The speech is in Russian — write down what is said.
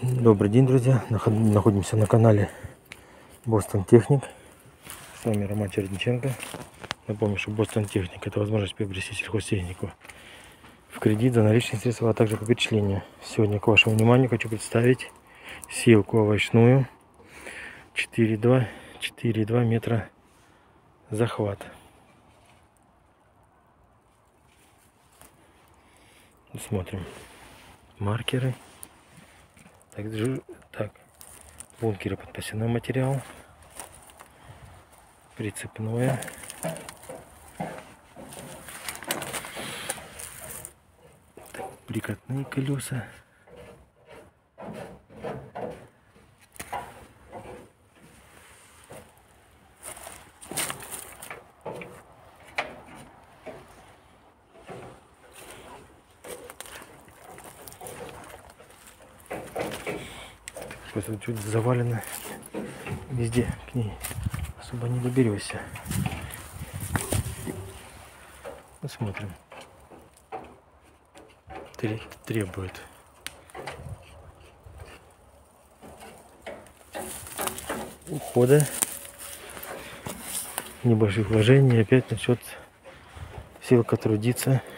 Добрый день, друзья! Находимся на канале Boston Technic. С вами Роман Чередниченко. Напомню, что Boston Technic — это возможность приобрести сельхозтехнику в кредит за наличные средства, а также по перечислению. Сегодня к вашему вниманию хочу представить сеялку овощную 4,2 метра захват. Смотрим маркеры. Так, бункеры подпасенный материал, прицепное, прикатные колеса, просто чуть завалено везде, к ней особо не доберешься. Посмотрим. Требует ухода, небольших вложений. Опять насчет силка трудиться.